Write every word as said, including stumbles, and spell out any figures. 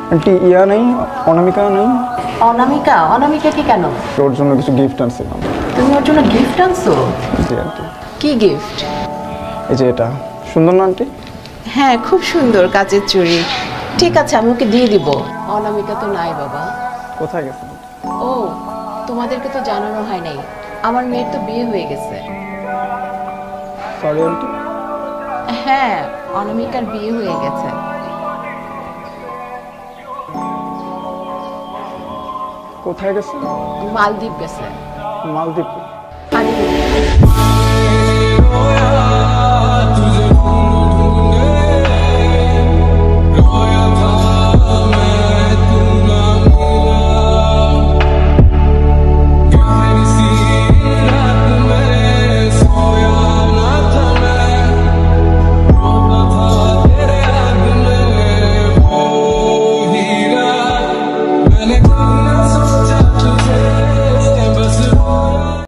Aunty ইয়া নেই, অনামিকা নেই? অনামিকা? অনামিকাকে কেন? ওর জন্য কিছু গিফট আনছিলাম। তুমি ওর জন্য গিফট আনছো? জি আন্টি। কি গিফট? এই যে এটা, সুন্দর না আন্টি? হ্যাঁ, খুব সুন্দর কাচের চুড়ি। ঠিক আছে, আমি ওকে দিয়ে দিব। অনামিকা তো নাই বাবা। কোথায় গেছে? ও, তোমাদেরকে তো জানানো হয় নাই, আমার মেয়ের তো বিয়ে হয়ে গেছে। Sorry aunty. হ্যাঁ, অনামিকার বিয়ে হয়ে গেছে। কোথায় গেছে? মালদ্বীপ গেছে। মালদ্বীপ? Let it go.